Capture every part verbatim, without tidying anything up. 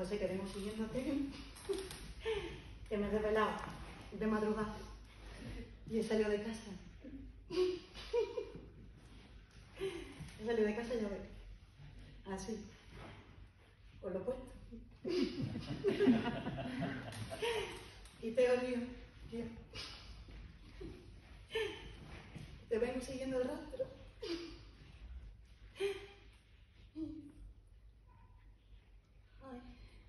José, que vengo siguiéndote, que me he desvelado de madrugada y he salido de casa. He salido de casa y ya ves, así, con lo puesto. Y te odio, tío. Te vengo siguiendo el rastro. Ay.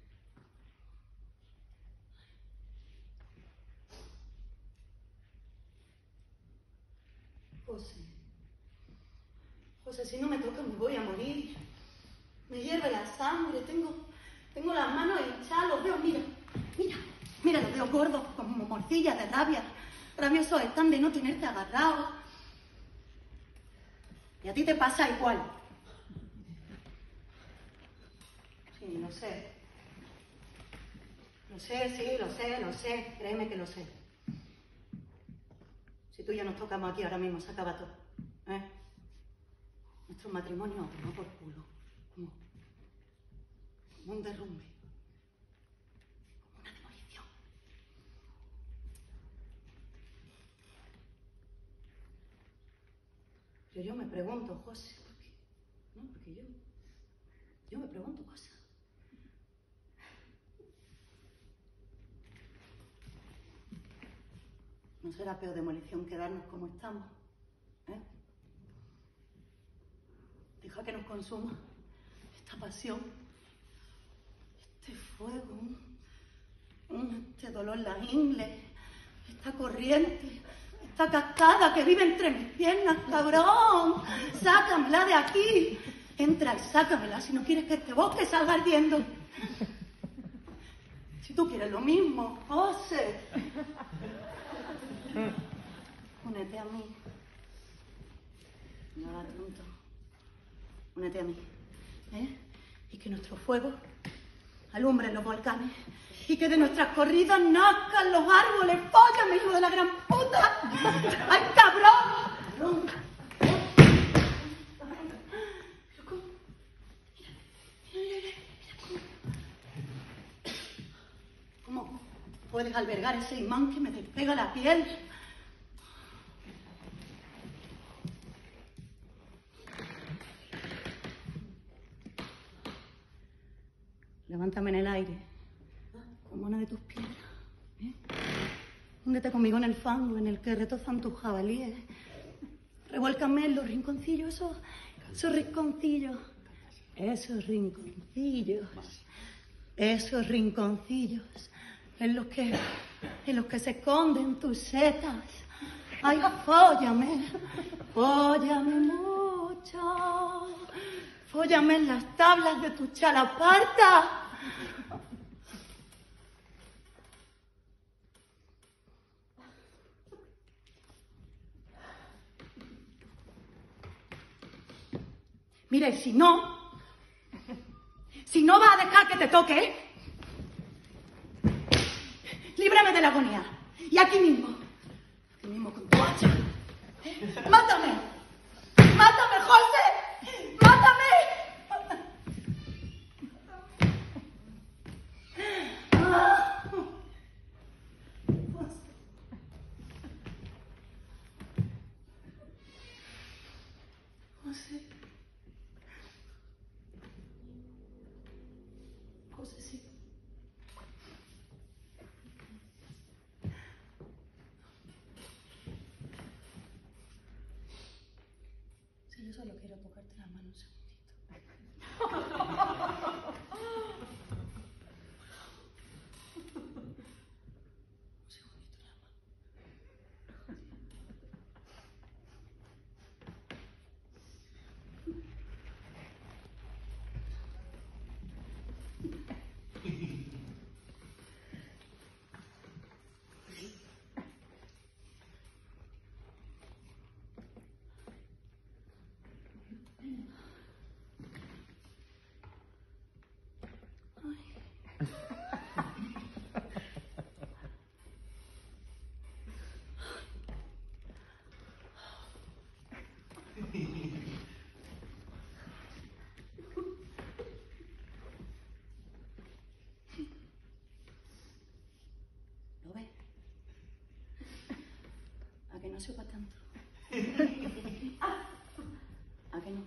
José. José, si no me toca me voy a morir. Me hierve la sangre, tengo, tengo las manos hinchadas, los dedos, mira, mira, mira los dedos gordos como morcillas de rabia. Rabiosos están de no tenerte agarrado. Y a ti te pasa igual. Sí, lo sé. Lo sé, sí, lo sé, lo sé. Créeme que lo sé. Si tú y yo nos tocamos aquí ahora mismo, se acaba todo. ¿Eh? Nuestro matrimonio a tomar por culo. Como, como un derrumbe. Como una demolición. Pero yo me pregunto, José, ¿por qué? No, porque yo... Yo me pregunto cosas. ¿No será peor demolición quedarnos como estamos? ¿Eh? Deja que nos consuma esta pasión, este fuego, un, un, este dolor en las ingles, esta corriente, esta cascada que vive entre mis piernas, cabrón. Sácamela de aquí. Entra y sácamela si no quieres que este bosque salga ardiendo. Si tú quieres lo mismo, José. Únete a mí. No hagas tonto. Únete a mí. ¿Eh? Y que nuestro fuego alumbre los volcanes. Y que de nuestras corridas nazcan los árboles. ¡Fóllame, hijo de la gran puta! ¡Ay, cabrón! ¿Cómo puedes albergar ese imán que me despega la piel? Levántame en el aire, como una de tus piedras. ¿Eh? Húndete conmigo en el fango en el que retozan tus jabalíes. Revuélcame en los rinconcillos, esos, esos rinconcillos. Esos rinconcillos. Esos rinconcillos en los que, en los que se esconden tus setas. Ay, fóllame, fóllame mucho. Fóllame en las tablas de tu chalaparta. Mira, y si no, si no vas a dejar que te toque, líbrame de la agonía. Y aquí mismo, aquí mismo con tu hacha. ¡Mátame! ¡Mátame, José! ¡Mátame! José. José, sí. Sí, yo solo quiero tocarte la mano un segundito. no sea para tanto. ¿A qué no?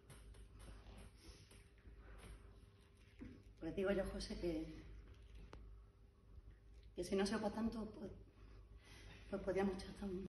Pues digo yo, José, que, que si no sea para tanto, pues, pues podíamos echar tan